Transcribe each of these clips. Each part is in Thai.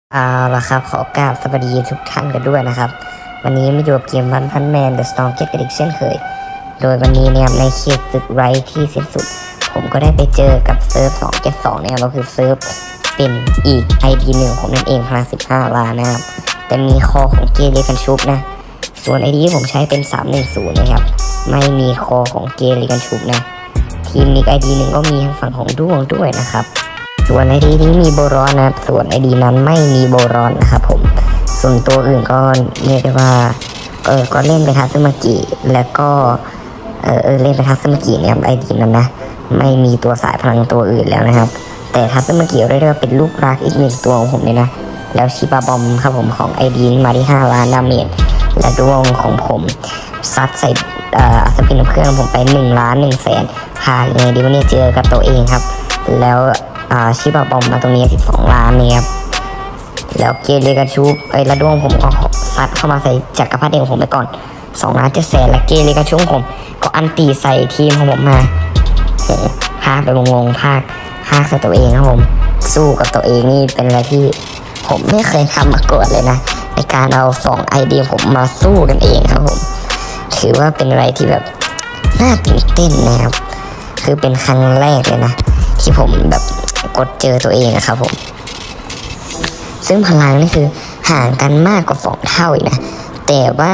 เอาละครับขอกราบสวัสดีทุกท่านกันด้วยนะครับวันนี้มาอยู่กับเกมวันพันแมนเดอะสตอร์มเก็ตกันอีกเช่นเคยโดยวันนี้เนี่ยในเขตศึกไร้ที่สิ้นสุดผมก็ได้ไปเจอกับเซิร์ฟ272เนี่ยก็คือเซิร์ฟเป็นอีก ID หนึ่งผมนั่นเองพลัง15 ล้านนะครับแต่มีคอของเกเรกันชุบนะส่วน ID ที่ผมใช้เป็น310นะครับไม่มีคอของเกเรกันชุบนะทีมอีก ID หนึ่งก็มีทางฝั่งของด้วงด้วยนะครับส่วน ID นี้มีโบรอนนะครับส่วน ID นั้นไม่มีโบรอนนะครับผมส่วนตัวอื่นก็เรียกได้ว่าก็เล่นไปทัสมากิแล้วก็เล่นไปทัสมากิเนี่ย ID นั้นนะไม่มีตัวสายพลังตัวอื่นแล้วนะครับแต่ทัสมากิเรียกได้ว่าเป็นลูกรักอีกหนึ่งตัวของผมเลยนะแล้วชิบาบอมครับผมของ ID มาที่5 ล้านดาเมจและดวงของผมซัดใส่สปินเครื่องผมไป1,100,000ผ่านยังไงดีวะเนี่ยเจอกับตัวเองครับแล้วชิบะบอมมาตรงนี้12 ล้านเนี่ยครับแล้วเกเรกาชูระดวงผมก็ซัดเข้ามาใส่จักรพรรดิของผมไปก่อน2,700,000และเกเรกาชูผมก็อันตีใส่ทีมของผมมาพากไปงงพากใส่ตัวเองครับผมสู้กับตัวเองนี่เป็นอะไรที่ผมไม่เคยทำมาก่อนเลยนะในการเอา2 ID ผมมาสู้กันเองครับผมถือว่าเป็นอะไรที่แบบน่าตื่นเต้นนะครับคือเป็นครั้งแรกเลยนะที่ผมแบบกดเจอตัวเองนะครับผมซึ่งพลังนี่คือห่างกันมากกว่า2 เท่าอีกนะแต่ว่า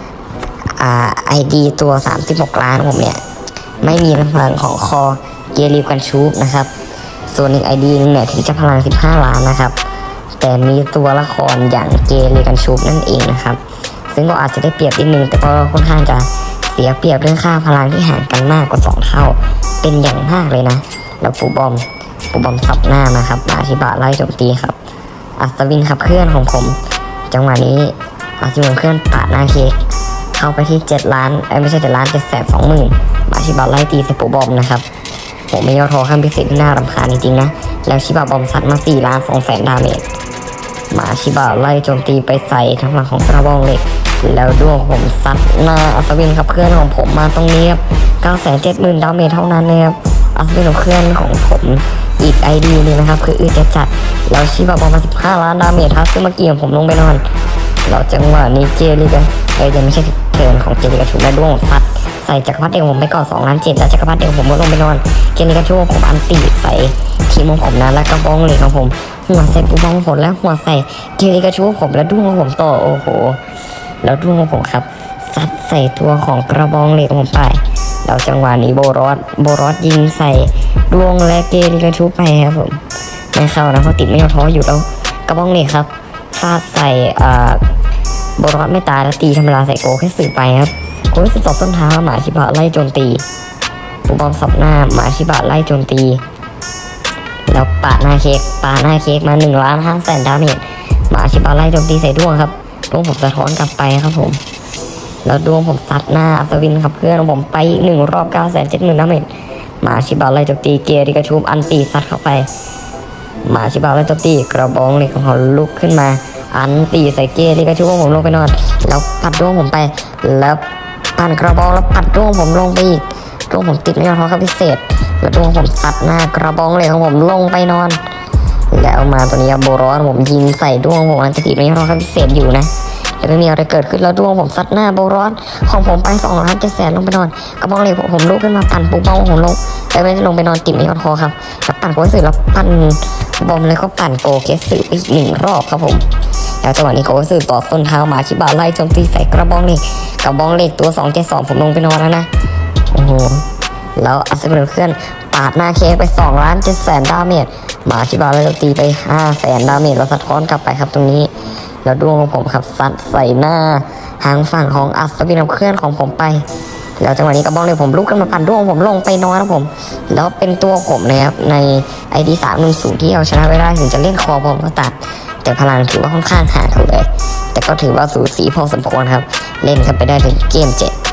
ID ตัว36 ล้านผมเนี่ยไม่มีพลังของคอเกลิวกันชูบนะครับส่วนอีก ID นึงเนี่ยถึงจะพลัง15 ล้านนะครับแต่มีตัวละครอย่างเกลิวกันชูบนั่นเองนะครับซึ่งก็อาจจะได้เปรียบนิดนึงแต่ก็ค่อนข้างจะเสียเปรียบเรื่องค่าพลังที่ห่างกันมากกว่า2 เท่าเป็นอย่างมากเลยนะแล้วปูบอมสับหน้ามาครับมาชิบะไล่โจมตีครับอัศวินขับเคลื่อนของผมจังหวะนี้อัศวินขับเคลื่อนปาดหน้าเค้กเข้าไปที่7 ล้านไม่ใช่7,720,000มาชิบะไล่ตีใส่ปูบอมนะครับผมไม่ย่อท้อขั้นพิเศษที่น่ารำคาญจริงๆนะแล้วชิบะบอมซัดมา4,200,000ดาเมจมาชิบะไล่โจมตีไปใส่ทางหลังของกระบองเหล็กแล้วด้วงผมซัดหน้าอัศวินขับเคลื่อนของผมมาตรงนี้ครับ970,000ดาเมจเท่านั้นนะครับอัศวินขับเคลื่อนของผมอีก ID นึงนะครับคือจะจัดแล้วชิบะบอมมา15 ล้านดาเมจทัสเมื่อกี้ผมลงไปนอนเราจังหวะนี้เจลิกันยังไม่ใช่เทิร์นของเจลิกาชูและด้วงซัดใส่จักรพรรดิผมไปก่อน2,700,000แล้วจักรพรรดิผมลงไปนอนเจลิกาชูผมอันตีใส่ทีมของผมนะแล้วก็บ้องเลยของผมหัวใส่ปูบ้องผลแล้วหัวใส่เจลิกาชูผมและด้วงของผมต่อโอ้โหแล้วด้วงของผมครับซัดใส่ตัวของกระบองเหล็กของผมไปแล้วจังหวะนี้โบรอสยิงใส่ดวงและเกลิกาชูไปครับผมไม่เข้านะเพราะติดไม่ยอท้ออยู่แล้วกระบองเหล็กครับฟาดใส่โบรอสไม่ตายแล้วตีธรรมดาใส่โกแค่สื่อไปครับโกแค่สื่อตบต้นเท้าหมาชิบะไล่โจมตีปูบอมสับหน้าหมาชิบะไล่โจมตีแล้วปาดหน้าเค้กมา1,500,000ดาเมจหมาชิบะไล่โจมตีใส่ดวงครับดวงผมสะท้อนกลับไปครับผมแล้วดวงผมซัดหน้าอัศวินขับเคลื่อนของผมไปอีก1 รอบ970,000ดาเมจหมาชิบะไล่โจมตีเกริกาชูอันตีซัดเข้าไปหมาชิบะไล่โจมตีกระบองเหล็กของเขาลุกขึ้นมาอันตีใส่เกริกาชูผมลงไปนอนแล้วปัดดวงผมไปแล้วปั่นกระบองแล้วปัดดวงผมลงไปอีกดวงผมติดไม่ยอมท้อครับพิเศษแล้วดวงผมซัดหน้ากระบองเหล็กของผมลงไปนอนแล้วมาตัวนี้โบรอสผมยิงใส่ดวงผมอันติดไม่ยอมท้อครับพิเศษอยู่นะแต่ไม่มีอะไรเกิดขึ้นแล้วดวงผมซัดหน้าโบรอสของผมไป2,700,000ลงไปนอนกระบองเหล็กผมลุกขึ้นมาปั่นปูเป้าผมลงแต่ไม่ได้ลงไปนอนติดไม่ยอมท้อครับแล้วปั่นโกเกสึแล้วปั่นบอมเลยก็ปั่นโกเกสึอีก1 รอบครับผมแล้วจังหวะนี้โกเกสึต่อส้นเท้ามาชิบะไล่โจมตีใส่กระบองเหล็กตัว272ผมลงไปนอนแล้วนะโอ้โหแล้วอัศวินเคลื่อนปาดหน้าเค้กไป2,700,000ดาเมจมาชิบะไล่โจมตีไป500,000ดาเมจแล้วสะท้อนกลับไปครับตรงนี้แล้วดวงของผมครับซัดใส่หน้าทางฝั่งของอัศวินเคลื่อนของผมไปแล้วจังหวะนี้กระบองเลยผมลุกขึ้นมาปั่นดวงผมลงไปนอนครับผมแล้วเป็นตัวผมนะครับใน ID 310ที่เอาชนะไม่ได้ถึงจะเล่นคอบอมก็ตัดแต่พลังถือว่าค่อนข้างห่างกันเลยแต่ก็ถือว่าสูสีพอสมควรครับเล่นกันไปได้ถึงเกม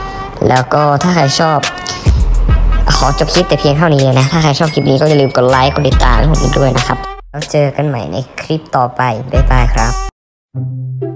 7แล้วก็ถ้าใครชอบขอจบคลิปแต่เพียงเท่านี้นะถ้าใครชอบคลิปนี้ก็อย่าลืมกดไลค์กดติดตามให้ผมด้วยนะครับแล้วเจอกันใหม่ในคลิปต่อไปบ๊ายบายครับ